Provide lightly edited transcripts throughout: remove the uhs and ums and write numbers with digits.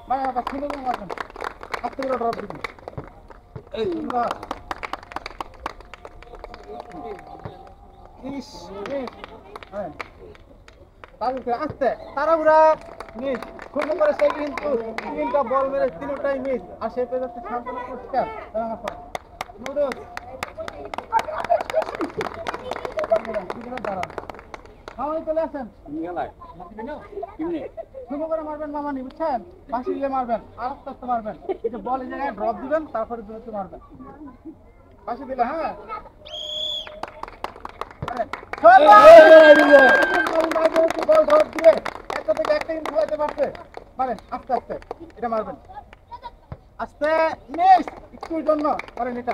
মানে আবার সুন্দর করে মারবেন আস্তে করে ড্রপ দিবেন এই সুন্দর ইস হ্যাঁ তারপরে আস্তে তাড়াহুড়া মিস সুন্দর করে সে কিন্তু তিনটা বল মেরে তিনটাই মিস আর সে পেয়ে যাচ্ছে শান্তনু পুরস্কার নুডলস দাঁড়ান মামানি চলে আসেন সুন্দর করে মারবেন মামানি বুঝছেন বাসি দিলে মারবেন আর আস্তে আস্তে মারবেন এই যে বল এই জায়গায় ড্রপ দিবেন তারপরে দূরত্ব মারবেন বাসি দিলে হ্যাঁ বল ড্রপ দিয়ে একটা থেকে একটা কিন্তু খেলাতে পারছে মারেন আস্তে আস্তে এটা মারবেন আস্তে মিস একটুর জন্য মারেন এটা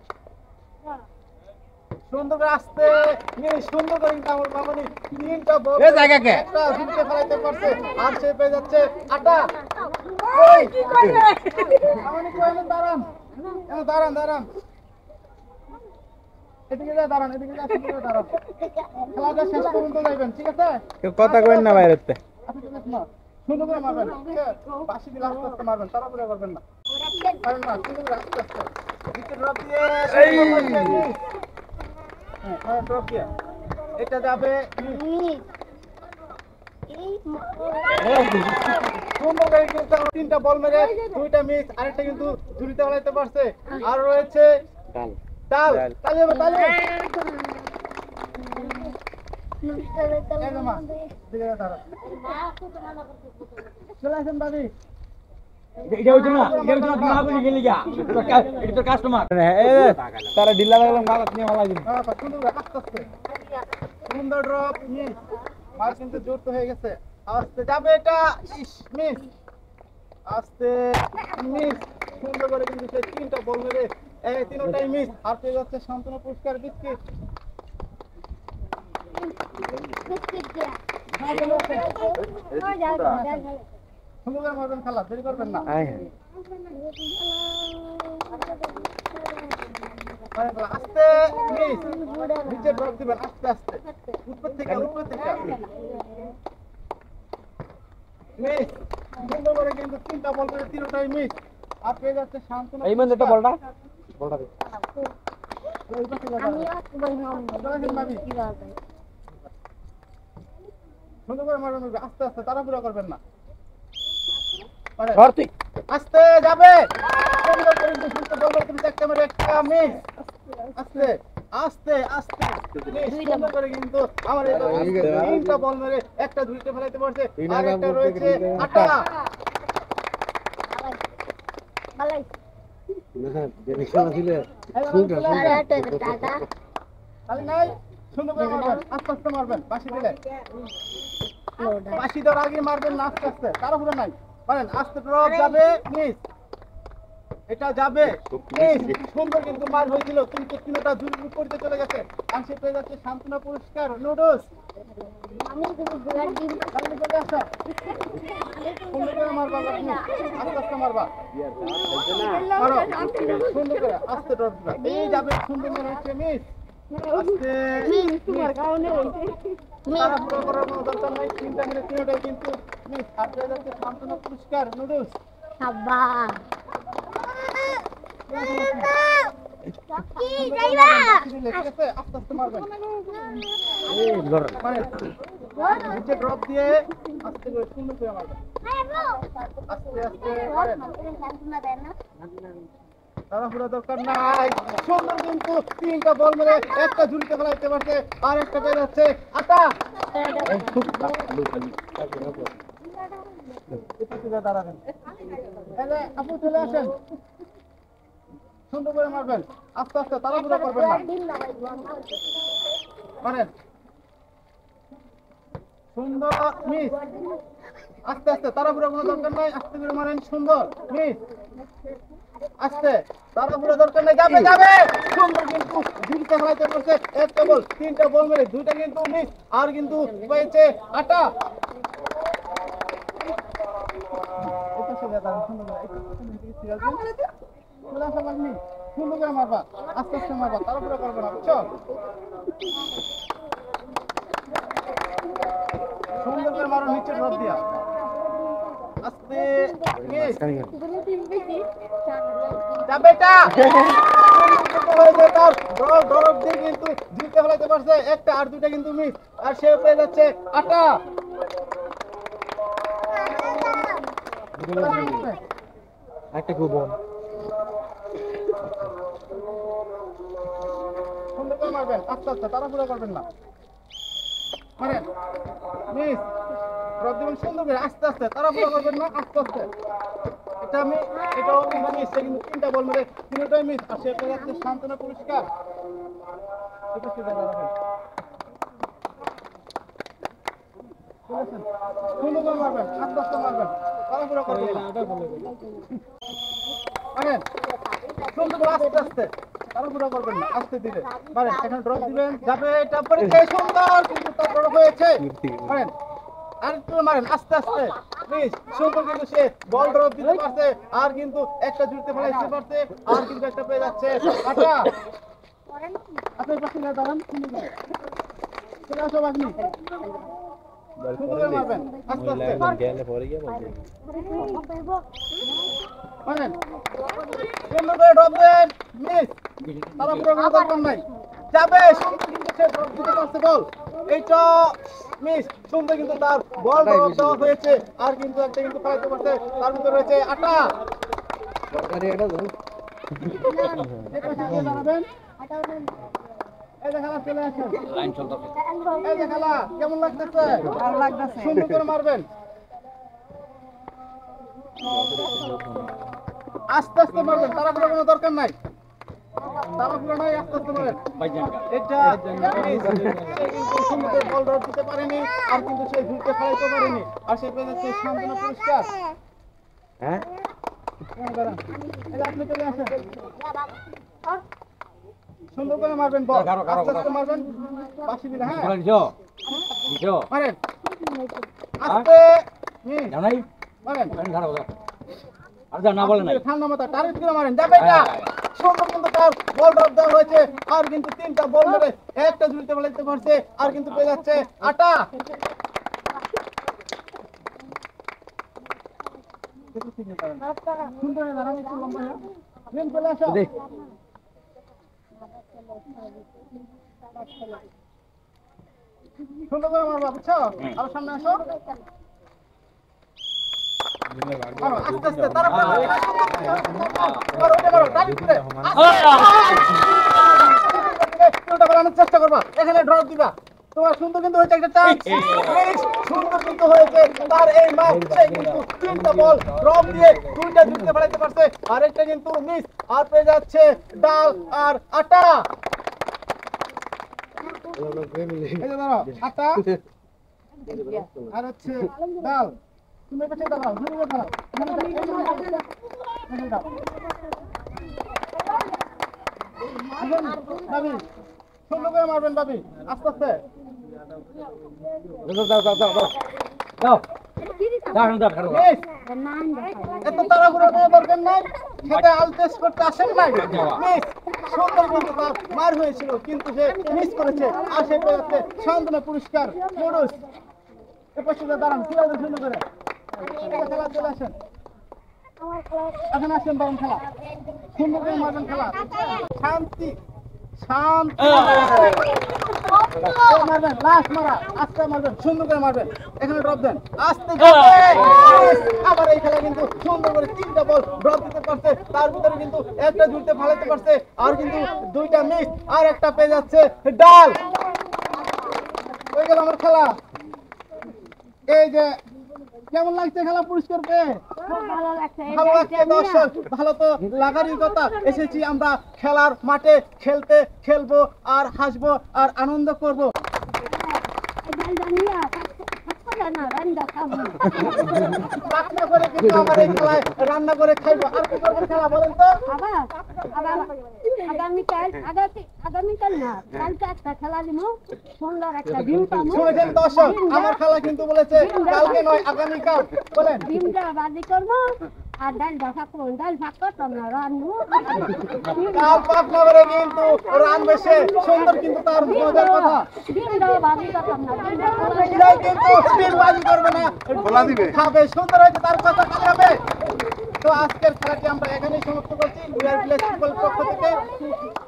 সুন্দর করে আস্তে মিস সুন্দর করে কিন্তু আমার মামানি তিনটা বল এই জায়গাকে একটা ঝুঁকে ফেলাইতে পারছে আর সে পেয়ে যাচ্ছে আটা ওই কি করবে মামানি কইলেন দাঁড়ান দাঁড়ান দাঁড়ান এদিকে দাঁড়ান এদিকে দাঁড়ান খেলাটা শেষ পর্যন্ত যাইবেন ঠিক আছে কেউ কথা কইন না বাইরেতে সুন্দর করে মারবেন বাসি দিলে আস্তে আস্তে মারবেন তাড়াহুড়া করবেন না পারেন না সুন্দর করে আস্তে আস্তে নিচে ড্রপ দিয়ে হ্যাঁ ড্রপ দিয়ে এটা যাবে সুন্দর করে কিন্তু তিনটা বল মেরে দুইটা মিস আরেকটা কিন্তু ঝুড়িতে ফেলাইতে পারছে আর রয়েছে তাল তালে তালে চলে আসেন দাদি তারা ঢিলা লাগলাম গালাত নিয়ে ভালো লাগে আস্তে আস্তে সুন্দর ড্রপ মিস মার কিন্তু জোর তো হয়ে গেছে আস্তে যাবে এটা মিস আস্তে মিস সুন্দর করে কিন্তু সে তিনটা বল মেরে এই তিনটাই মিস আর পেয়ে যাচ্ছে শান্তনু পুরস্কার বিস্কিট সুন্দর মারবেন খেলা দেরি করবেন না আস্তে মিস নিচে ড্রপ দিবেন আস্তে আস্তে উপর থেকে মিস সুন্দর করে কিন্তু তিনটা বল করে তিনটাই মিস আর পেয়ে যাচ্ছে শান্তনু এই মানে এটা বলটা দে সুন্দর করে মারবেন আস্তে আস্তে তাড়াহুড়া করবেন না আস্তে যাবে আস্তে আস্তে আস্তে সুন্দর করে কিন্তু আমার তিনটা বল মেরে একটা ধুইতে ফেলাইতে পারছে আর একটা রয়েছে আটা সুন্দর করে মারবেন আস্তে আস্তে মারবেন বাসি দিলে বাসি দেওয়ার আগে মারবেন না আস্তে আস্তে তাড়াহুড়ো নাই মারেন আস্তে ড্রপ যাবে মিস এটা যাবে মিস সুন্দর কিন্তু মার হয়েছিল কিন্তু তিনটা জুড়ি করতে চলে গেছে আর সে পেয়ে যাচ্ছে শান্তনু পুরস্কার নুডলস সুন্দর করে মারবা আস্তে আস্তে মারবা মারো সুন্দর করে আস্তে ড্রপ দিবা এই যাবে সুন্দর করে হচ্ছে মিস আস্তে তোমার কারণে তাড়াহুড়ো করার কোনো দরকার নাই তিনটা মেরে তিনটাই কিন্তু মিস আর পেয়ে যাচ্ছে শান্তনু পুরস্কার নুডলস সাবা আস্তে আস্তে মারবেন নিচে ড্রপ দিয়ে আস্তে করে সুন্দর করে মারবেন আস্তে আস্তে মারেন তাড়াহুড়ো দরকার নাই সুন্দর কিন্তু তিনটা বল মেরে একটা ঝুড়িতে ফেলাইতে পারছে আর একটা পেয়ে যাচ্ছে আটা দাঁড়াবেন আপু চলে আসেন সুন্দর করে মারবেন আস্তে আস্তে তাড়াহুড়ো করবেন না মারেন সুন্দর মিস আস্তে আস্তে তাড়াহুড়ো কোনো দরকার নাই আস্তে করে মারেন সুন্দর মিস আস্তে তাড়াহুড়ো দরকার নাই যাবে যাবে সুন্দর কিন্তু ঝুড়িতে ফেলাইতে পারছে একটা বল তিনটা বল মেরে দুইটা কিন্তু মিস আর কিন্তু পেয়েছে আটা সুন্দর করে মারবা আস্তে আস্তে মারবা তাড়াহুড়ো করবে না বুঝছো সুন্দর করে মারো নিচে ড্রপ দিয়া আস্তে মিস যাবে এটা হয়েছে তার ডরব দিয়ে কিন্তু জিতে ফেলাইতে পারছে একটা আর দুইটা কিন্তু মিস আর সে পেয়ে যাচ্ছে আটা একটা খুব বল সুন্দর করে মারবেন আস্তে আস্তে তাড়াহুড়ো করবেন না মারেন মিস ড্রপ দিবেন সুন্দর করে আস্তে আস্তে তাড়াহুড়ো করবেন না আস্তে আস্তে এটাও কিন্তু মিস কিন্তু তিনটা বল মেরে তিনটাই মিস আর সে পেয়ে যাচ্ছে সান্ত্বনা পুরস্কার এটা সেটা দাঁড়াবেন সুন্দর করে মারবেন আস্তে আস্তে মারবেন তাড়াহুড়ো করবেন না মারেন সুন্দর করে আস্তে আস্তে তাড়াহুড়ো করবেন না আস্তে ধীরে মারেন এখানে ড্রপ দিবেন যাবে এটা পরে সুন্দর কিন্তু তার ড্রপ হয়েছে মারেন আরেকটু মারেন আস্তে আস্তে প্লিজ সুন্দর কিন্তু সে বল ড্রপ দিতে পারছে আর কিন্তু একটা জুড়তে ফেলাইতে পারছে আর কিন্তু একটা পেয়ে যাচ্ছে আটা আপনার পাশে দাঁড়ান চলে আসো আপনি সুন্দর করে মারবেন আস্তে আস্তে মারেন সুন্দর করে ড্রপ দেন মিস তারা পুরো কোনো দরকার নাই যাবে সুন্দর কিন্তু সে ড্রপ দিতে পারছে বল এইটা মিস সুন্দর কিন্তু তার বল ড্রপ দেওয়া হয়েছে আর কিন্তু একটা কিন্তু ফেলাইতে পারছে তার ভিতরে রয়েছে আটা দাঁড়াবেন এই যে খেলা চলে আসেন এই যে খেলা কেমন লাগতেছে ভালো লাগতেছে সুন্দর করে মারবেন আস্তে আস্তে মারবেন তাড়াহুড়ো কোনো দরকার নাই তাড়াহুড়ো নাই আস্তে আস্তে মারবেন এটা সুন্দর বল ড্রপ দিতে পারেনি আর কিন্তু সে ঝুঁকে ফেলাইতে পারেনি আর সে পেয়ে যাচ্ছে সান্ত্বনা পুরস্কার হ্যাঁ আপনি চলে আসেন সুন্দর করে মারবেন বল আস্তে আস্তে মারবেন বাসি দিলে হ্যাঁ মারেন আস্তে মারেন না বলে নাই ঠান্ডা মাথা টার্গেট করে মারেন যাবে এটা সুন্দর কিন্তু তার বল ড্রপ দেওয়া হয়েছে আর কিন্তু তিনটা বল মেরে একটা ঝুড়িতে ফেলাইতে পারছে আর কিন্তু পেয়ে যাচ্ছে আটা সুন্দর দাঁড়ান একটু লম্বা হয়ে চলে আসো সুন্দর করে মারবা বুঝছো আর সামনে আসো আস্তে আস্তে তারা চেষ্টা করবা এখানে ড্রপ দিবা তোমার সুন্দর কিন্তু হয়েছে একটা চান্স সুন্দর কিন্তু হয়েছে তার এই ম্যাচ সে কিন্তু তিনটা বল ড্রপ দিয়ে দুইটা জিততে ফেলাইতে পারছে আর একটা কিন্তু মিস আর পেয়ে যাচ্ছে ডাল আর আটা আটা আর হচ্ছে ডাল তুমি পেছনে দাঁড়াও জোরে দাঁড়াও ভাবি সুন্দর করে মারবেন ভাবি আস্তে আস্তে এত তাড়াহুড়ো করার দরকার নাই খেতে আলতেস করতে আসেন নাই সুন্দর কিন্তু তার মার হয়েছিল কিন্তু সে মিস করেছে আর সে পেয়েছে সান্ত্বনা পুরস্কার পুরুষ এপাশে দাঁড়ান কিভাবে সুন্দর করে খেলা চলে আসেন এখন আসেন দাঁড়ান খেলা সুন্দর করে মারবেন খেলা শান্তি শান্তি মারবেন লাস্ট মারা আস্তে মারবেন সুন্দর করে মারবেন এখানে ড্রপ দেন আস্তে আবার এই খেলা কিন্তু সুন্দর করে তিনটা বল ড্রপ দিতে পারছে তার ভিতরে কিন্তু একটা জুড়তে ফালাইতে পারছে আর কিন্তু দুইটা মিস আর একটা পেয়ে যাচ্ছে ডাল হয়ে গেল আমার খেলা এই যে কেমন লাগছে খেলা পুরস্কার পেয়ে ভালো লাগছে দর্শক ভালো তো লাগারই কথা এসেছি আমরা খেলার মাঠে খেলতে খেলবো আর হাসবো আর আনন্দ করবো রান্না করে কিন্তু আমার এই খেলায় রান্না করে খাইবো আর কি করবেন খেলা বলেন তো আগামীকাল না কালকে একটা খেলা দিব সুন্দর একটা ডিম পাবো শুনেছেন দর্শক আমার খেলা কিন্তু বলেছে কালকে নয় আগামীকাল বলেন ডিমটা বাজি করবো আর ডাল ভাগ করুন, ডাল ভাগ করতাম না রান্নু। কাপ পাক না করে কিন্তু রান বেশে সুন্দর কিন্তু তার মজার কথা। ডিম দাও ভাবি করতাম না, ডিম দাও এটাই কিন্তু স্পিন বাজি করবে না, খোলা দিবে। খাবে সুন্দর হয়েছে তার কথা খাবে। তো আজকের খেলাটি আমরা এখানেই সমাপ্ত করছি। উইয়ার ভিলেজ পিপল পক্ষ থেকে